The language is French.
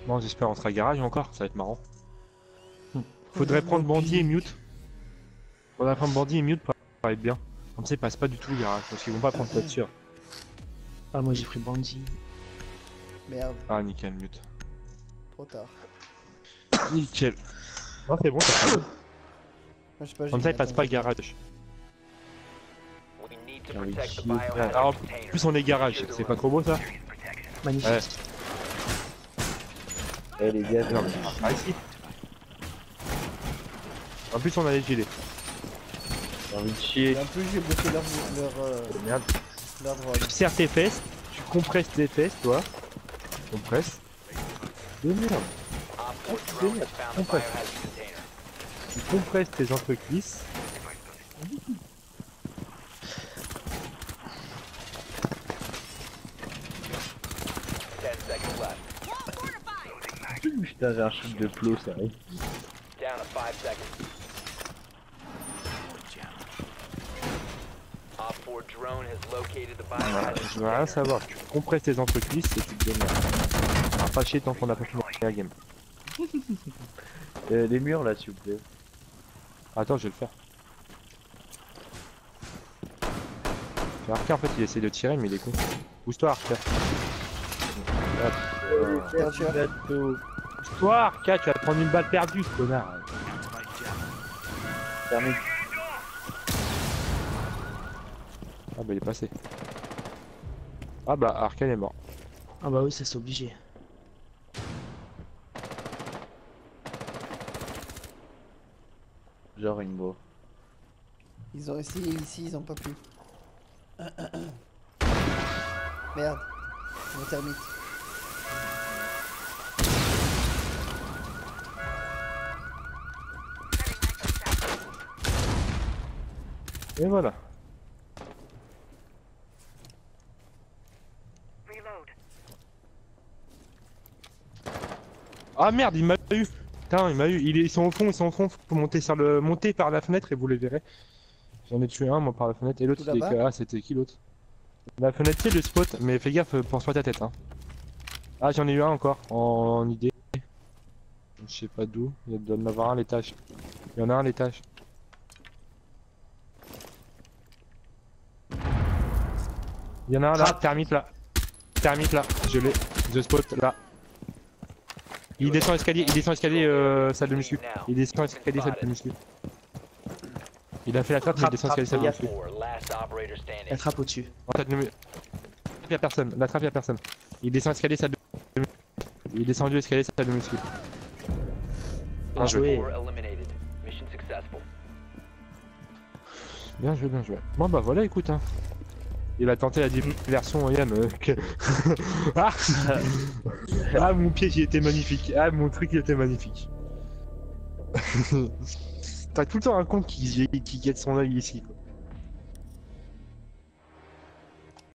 Non, j'espère rentrer à garage encore, ça va être marrant. Faudrait prendre bandit et mute. Faudrait prendre bandit et mute pour être bien. Comme ça, ils passent pas du tout le garage, parce qu'ils vont pas prendre voiture. Ah, moi j'ai pris bandit. Merde, Ah, nickel, mute. trop tard. Nickel. Non, c'est bon, ça fait bon. Moi, je sais pas, j'ai Comme ça, mis ils passent pas le attends, garage. Alors, en plus, on est garage, c'est pas trop beau ça? Magnifique. Ouais. Eh les gars, Non, mais... Ah, ici. En plus, on a les gilets. j'ai envie de chier. Et en plus, j'ai bloqué Merde. leur drone. Tu serres tes fesses, tu compresses tes fesses, toi. Compresse. De merde. Compresse. Tu compresses tes entrecuisses. Putain, j'ai un shoot de plot, ça arrive. Voilà, je veux rien savoir. Tu compresses tes entrecuisses et tu te donnes. On va pas chier tant qu'on a pas fini la game. Les murs là, s'il vous plaît. Attends, je vais le faire. Arca en fait il essaie de tirer mais il est con. Pousse-toi Arca. Pousse-toi Arca, tu vas te prendre une balle perdue ce connard. Terminé. Ah bah il est passé. Ah bah Arca il est mort. Ah bah oui, ça c'est obligé. Genre Rainbow. Ils ont essayé ici, ils ont pas pu. Merde, mon termite. Et voilà. Ah merde, il m'a eu. Putain, il m'a eu. Ils sont au fond, ils sont au fond. Faut monter sur le, monter par la fenêtre et vous les verrez. J'en ai tué un moi par la fenêtre et l'autre Tout c'était là-bas ah c'était qui l'autre? La fenêtre c'est le spot, mais fais gaffe, pense pas ta tête hein. Ah j'en ai eu un encore en idée. Je sais pas d'où. Il doit y en avoir un à l'étage. Il y en a un à l'étage. Il y en a un là, termite là. Termite là, je l'ai. The spot là. Il descend escalier, salle de muscu. Il descend escalier, salle de muscu. Il a fait la trappe, mais il descend escalier, salle de muscu. La trappe au-dessus. En fait, y'a personne, la trappe y'a personne. Il descend escalier, salle de muscu. Il est descendu escalier, salle de muscu. Bien joué. Bien joué, bien joué. Bon bah voilà, écoute hein. Il a tenté la diversion Yann. Ah, ah mon piège il était magnifique. Ah mon truc il était magnifique. T'as tout le temps un con qui guette son œil ici quoi.